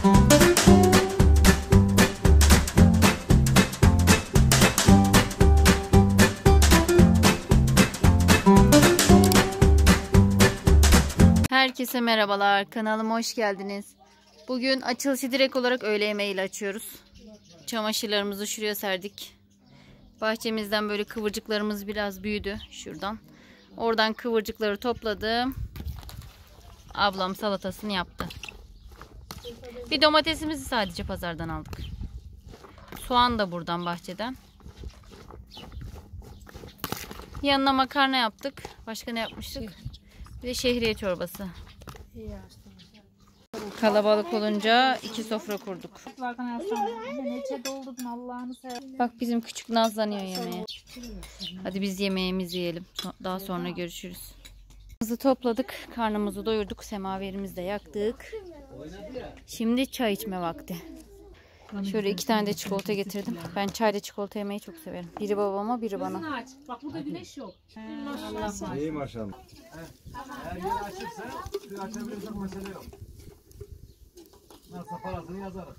Herkese merhabalar, kanalıma hoş geldiniz. Bugün açılışı direkt olarak öğle yemeğiyle açıyoruz. Çamaşırlarımızı şuraya serdik. Bahçemizden böyle kıvırcıklarımız biraz büyüdü şuradan. Oradan kıvırcıkları topladım. Ablam salatasını yaptı. Bir domatesimizi sadece pazardan aldık. Soğan da buradan bahçeden. Yanına makarna yaptık. Başka ne yapmıştık? Bir de şehriye çorbası. Kalabalık olunca 2 sofra kurduk. Bak bizim küçük nazlanıyor yemeğe. Hadi biz yemeğimizi yiyelim. Daha sonra görüşürüz. Topladık, karnımızı doyurduk, semaverimizi de yaktık. Şimdi çay içme vakti. Şöyle 2 tane de çikolata getirdim. Ben çayda çikolata yemeyi çok severim. Biri babama, biri bana. Bak burada güneş yok. İyi maşallah. Eğer yeni açırsa suyu açabilirsek mesele yok. Nasıl parasını yazarız.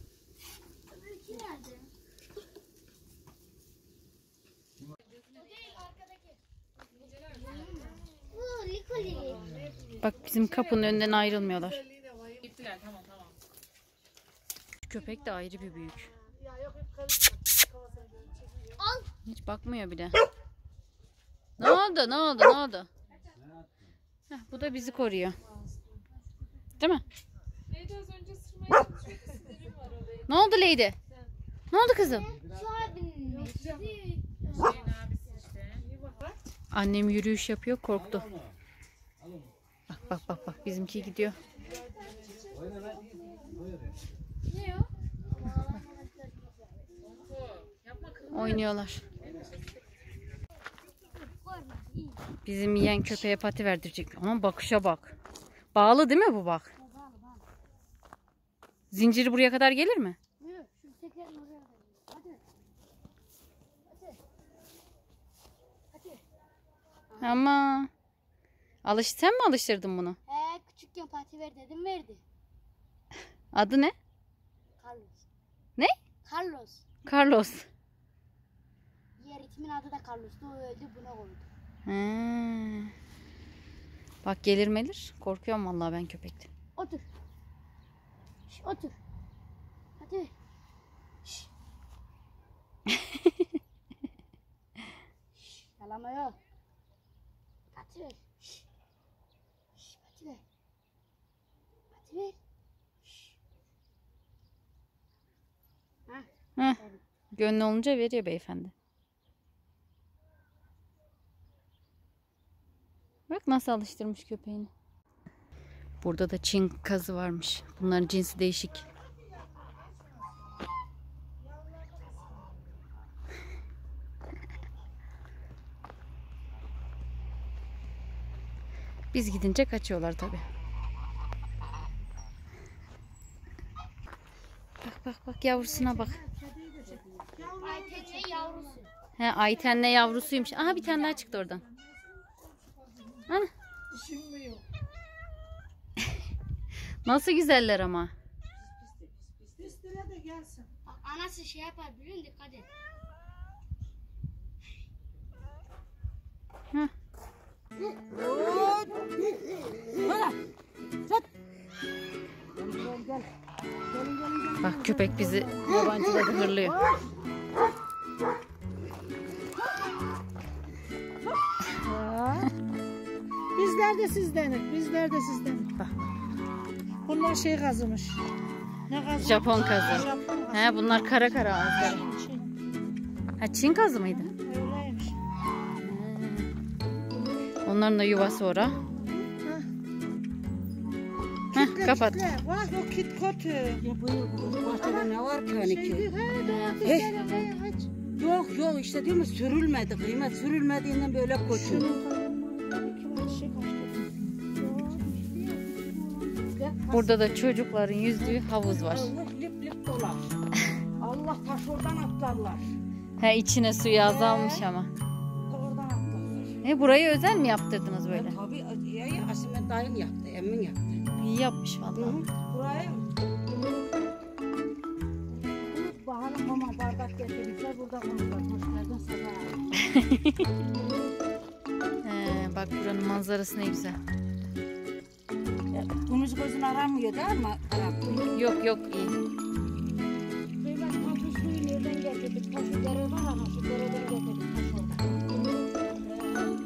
Bak bizim kapının önünden ayrılmıyorlar. Köpek de ayrı bir büyük. Hiç bakmıyor bile. Ne oldu? Ne oldu? Ne oldu? Heh, bu da bizi koruyor. Değil mi? Ne oldu Leydi? Ne oldu kızım? Annem yürüyüş yapıyor, korktu. Bak bizimki gidiyor. Oynuyorlar. Bizim yiyen köpeğe pati verdirecek. Ama bakışa bak. Bağlı değil mi bu bak? Zinciri buraya kadar gelir mi? Ama sen mi alıştırdın bunu? He, küçükken pati ver dedim, verdi. Adı ne? Carlos. Ne? Carlos. Carlos. Diğer itimin adı da Carlos'tu. O öldü, buna koydu. He. Bak gelir. Korkuyorum vallahi ben köpekten. Otur. Şş, otur. Hadi. Şş. Şş, yalama yok. Pati ver. Şş. Şş, pati ver. Pati ver. Şş. Heh. Gönlü olunca veriyor beyefendi. Bak nasıl alıştırmış köpeğini. Burada da Çin kazı varmış. Bunların cinsi değişik. Biz gidince kaçıyorlar tabii. Bak yavrusuna bak. Ayten'le yavrusu. He, Ayten'le yavrusuymuş. Aha bir tane daha çıktı oradan. Ana. Nasıl güzeller ama. Bak, anası şey yapar, biliyor musun? Dikkat et. Heh. Bak köpek bizi yabancıladı, hırlıyor. Bizler de sizdenik. Bizler de sizdenik. Bak. Bunlar şey kazımış. Ne kazı? Japon kazı. He, bunlar kara ağızları. Ha, Çin kazı mıydı? Öyleymiş. Onların da yuvası ora. Heh, kapat. Bak o kit kötü. Ya bu bahçede ne var ki hani ki? He. Yok işte değil mi, sürülmedi, kıymet sürülmediğinden böyle kötü. Burada da çocukların yüzdüğü havuz var. Lip lip dolar. Allah taş oradan atlarlar. He, içine suyu azalmış ama. Oradan atlarlar. Burayı özel mi yaptırdınız böyle? Tabii ya Asimen dayım yaptı, emmin yaptı. İyi yapmış vallahi. Burayı Burada konuşlar. Hoşlardan sabah. Bak buranın manzarası ne güzel. Deniz gözün aramıyor değil mi? Yok yok iyi. Kıymet taşı suyu nereden getirdik? Taşı dere var ama şu dereden getirdik taş oradan.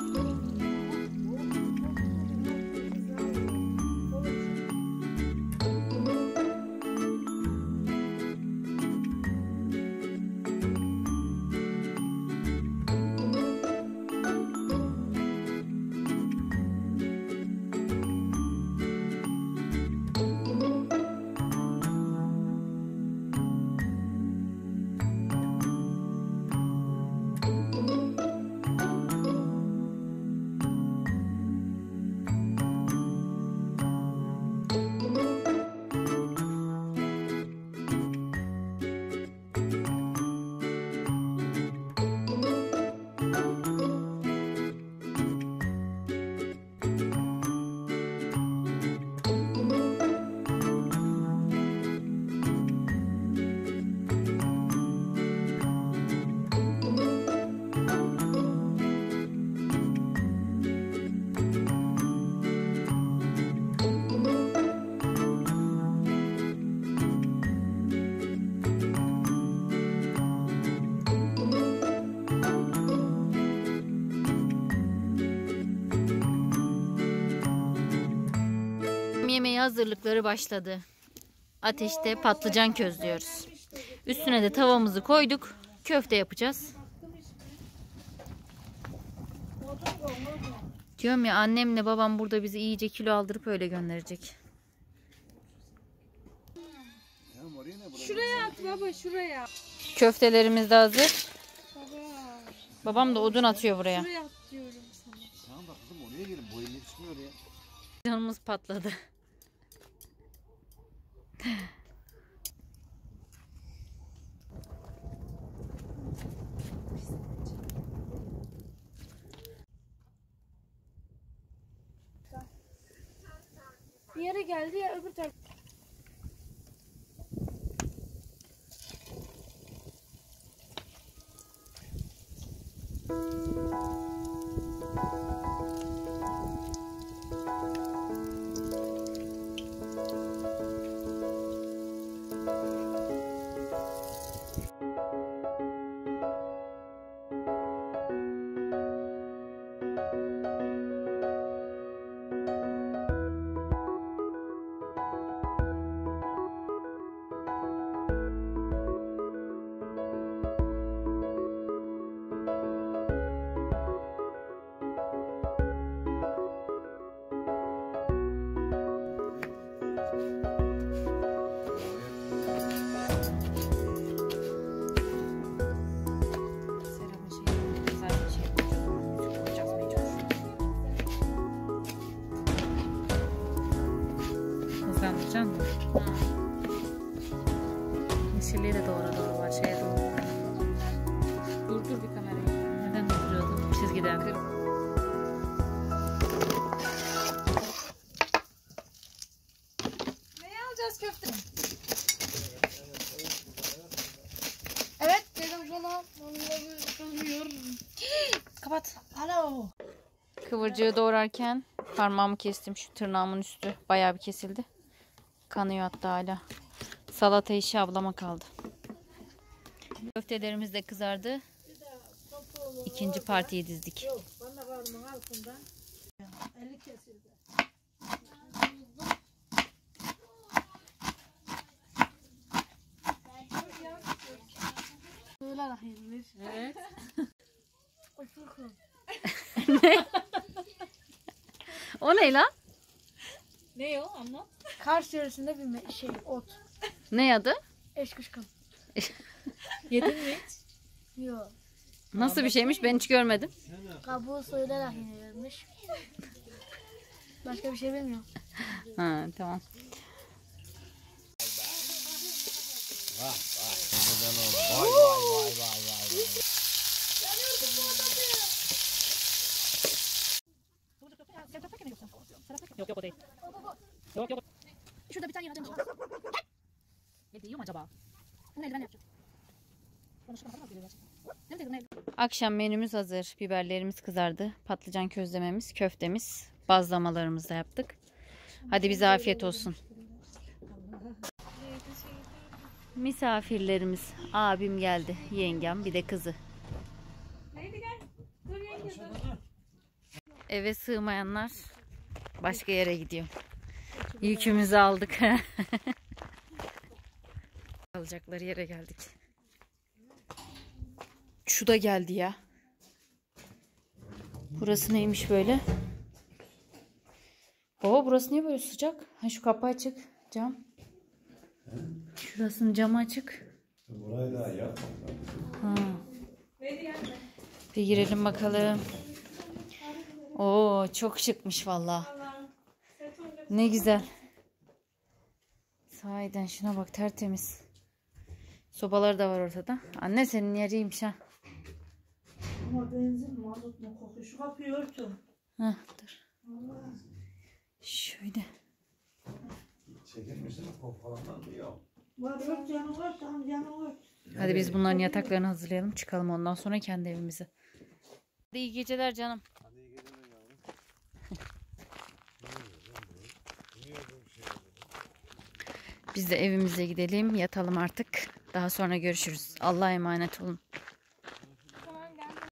Yemeği hazırlıkları başladı. Ateşte patlıcan közlüyoruz. Üstüne de tavamızı koyduk. Köfte yapacağız. Diyorum ya, annemle babam burada bizi iyice kilo aldırıp öyle gönderecek. Şuraya at baba, şuraya. Köftelerimiz de hazır. Baba, Babam da odun atıyor buraya. şuraya at diyorum sana. Tamam da kızım oraya gelin. Bu elle çıkmıyor ya. Canımız patladı. Bir yere geldi ya öbür taraf. Hızlandıracaksın mı? Yeşilliği de doğru var. Şeye doğru. Durdur bir kamerayı. Neden durduruyordum? Çizgiden. Neye alacağız köfte? Evet dedim sana. Vallahi Kapat. Alo. Kıvırcığı doğrarken parmağımı kestim. Şu tırnağımın üstü bayağı bir kesildi. Kanıyor hatta hala. Salata işi ablama kaldı. Köftelerimiz de kızardı. İkinci partiyi dizdik. Yok bana varmın altından. 50 kesildi. Böyle rahimmiş. Evet. O ne lan? Ne o? Anlat. Kars yöresinde bir ot. Ne adı? Eşkışkın. Yedin mi hiç? Yok. Nasıl bir şeymiş, ben hiç görmedim. Kabuğu soyularak yenilmiş. Başka bir şey bilmiyorum. Ha, tamam. Yok yok o değil. Yok yok. Şurada bir tane yanacağım. Ne diyorum acaba? Bunu eldiven yapacağım. Akşam menümüz hazır. Biberlerimiz kızardı. Patlıcan közlememiz, köftemiz, bazlamalarımızı da yaptık. Hadi bize afiyet olsun. Misafirlerimiz. Abim geldi. Yengem bir de kızı. Eve sığmayanlar başka yere gidiyor. Yükümüzü aldık. Alacakları yere geldik. Şu da geldi ya. Burası neymiş böyle? Oo, burası niye böyle sıcak? Ha, şu kapı açık. Cam. Şurasının camı açık. Burayı daha yap. Ha. Bir girelim bakalım. Oo, çok şıkmış vallahi. Ne güzel. Sahiden şuna bak, tertemiz. Sobaları da var ortada. Anne senin yeriymiş ha. Ama benzin mazot mu kokuyor? Şu kapıyı örtün. Hah, dur. Şöyle. Çekilmişsin kopalandan diyor. Var ört canı ört, canı ört. Hadi biz bunların yataklarını hazırlayalım. Çıkalım ondan sonra kendi evimize. Hadi iyi geceler canım. Hadi iyi geceler yavrum. Biz de evimize gidelim. Yatalım artık. Daha sonra görüşürüz. Allah'a emanet olun.